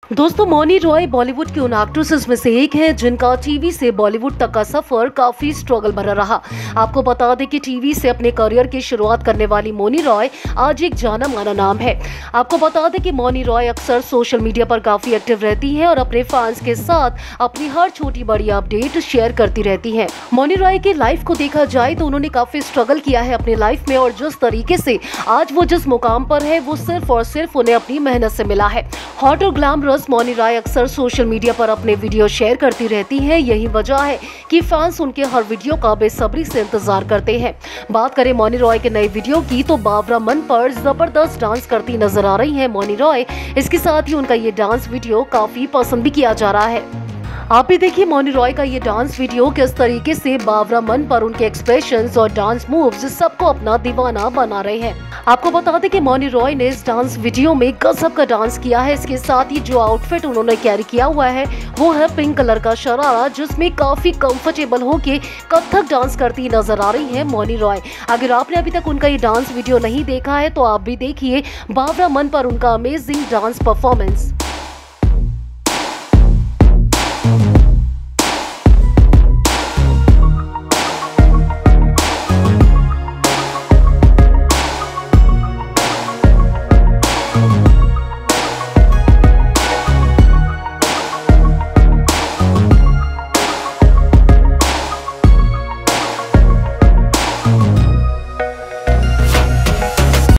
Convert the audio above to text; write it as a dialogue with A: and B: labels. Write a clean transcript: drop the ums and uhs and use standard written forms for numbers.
A: दोस्तों, मौनी रॉय बॉलीवुड की उन एक्ट्रेसेस में से एक है जिनका टीवी से बॉलीवुड तक का सफर काफी स्ट्रगल भरा रहा। आपको बता दें कि टीवी से अपने करियर की शुरुआत करने वाली मौनी रॉय आज एक जाना माना नाम है। आपको बता दें कि मौनी रॉय अक्सर सोशल मीडिया पर काफी एक्टिव रहती हैं और अपने फैंस के साथ अपनी हर छोटी बड़ी अपडेट शेयर करती रहती हैं। मौनी रॉय की लाइफ को देखा जाए तो उन्होंने काफी स्ट्रगल किया है अपनी लाइफ में, और जिस तरीके से आज वो जिस मुकाम पर है वो सिर्फ और सिर्फ उन्हें अपनी मेहनत से मिला है। हॉट और ग्लैमरस मौनी रॉय अक्सर सोशल मीडिया पर अपने वीडियो शेयर करती रहती हैं। यही वजह है कि फैंस उनके हर वीडियो का बेसब्री से इंतजार करते हैं। बात करें मौनी रॉय के नए वीडियो की तो बावरा मन पर जबरदस्त डांस करती नजर आ रही हैं मौनी रॉय। इसके साथ ही उनका ये डांस वीडियो काफी पसंद भी किया जा रहा है। आप भी देखिए मौनी रॉय का ये डांस वीडियो किस तरीके से बावरा मन पर उनके एक्सप्रेशंस और डांस मूव्स सबको अपना दीवाना बना रहे हैं। आपको बता दें कि मौनी रॉय ने इस डांस वीडियो में गजब का डांस किया है। इसके साथ ही जो आउटफिट उन्होंने कैरी किया हुआ है वो है पिंक कलर का शरारा, जिसमें काफी कंफर्टेबल होके कथक डांस करती नजर आ रही है मौनी रॉय। अगर आपने अभी तक उनका ये डांस वीडियो नहीं देखा है तो आप भी देखिए बावरा मन पर उनका अमेजिंग डांस परफॉर्मेंस।